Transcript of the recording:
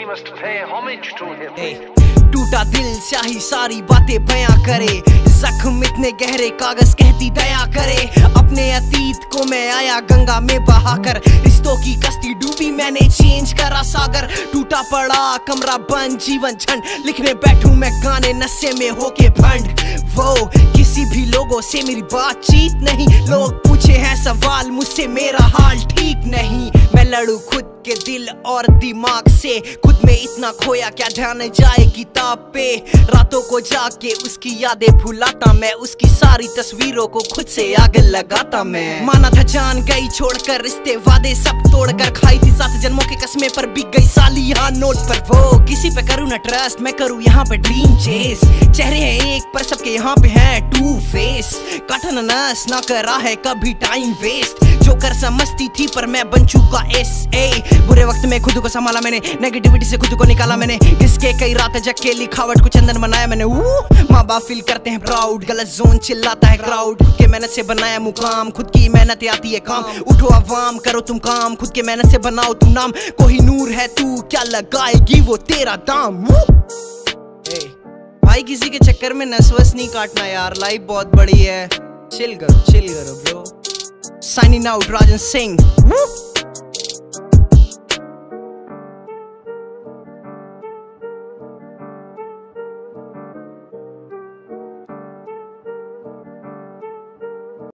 We must pay homage to him. टूटा दिल स्याही सारी बातें बयां करे, जख्म इतने गहरे कागज कहती दया करे। अपने अतीत को मैं आया गंगा में बहाकर, रिश्तों की कश्ती डूबी मैंने चेंज करा सागर। टूटा पड़ा कमरा बंद जीवन झंड, लिखने बैठूं मैं गाने नशे में होके भंड। वो किसी भी लोगों से मेरी बातचीत नहीं, लोग पूछे हैं सवाल मुझसे मेरा हाल ठीक नहीं। मैं लड़ू खुद के दिल और दिमाग से, खुद में इतना खोया क्या ध्यान जाए किताब पे। रातों को जाके उसकी यादें भुलाता मैं, उसकी सारी तस्वीरों को खुद से आग लगाता मैं। माना था जान गई छोड़कर रिश्ते वादे सब तोड़कर, खाई थी 7 जन्मों के कसमें पर बिक गई साली यहाँ नोट पर। वो किसी पे करूँ ना ट्रस्ट, मैं करूँ यहाँ पे ड्रीम चेस। चेहरे हैं एक पर सबके यहाँ पे हैं टू फेस, कठिन नस ना करा है कभी टाइम वेस्ट। जो कर समझती थी पर मैं बन चुका SA। बुरे वक्त में खुद को संभाला मैंने, नेगेटिविटी से खुद को निकाला मैंने। इसके कई रातें जग के लिखावट को चंदन बनाया मैंने। माँ बाप फील करते हैं प्राउड, गलत जोन चिल्लाता है क्राउड। खुद के मेहनत से बनाया मुकाम, खुद की मेहनत आती है काम। उठो अवाम करो तुम काम, खुद के मेहनत से बनाओ तुम नाम। कोई नूर है तू क्या लगाएगी वो तेरा दाम। भाई किसी के चक्कर में नसवस नहीं काटना यार, लाइफ बहुत बड़ी है। चिल करो bro. Signing out Rajan Singh.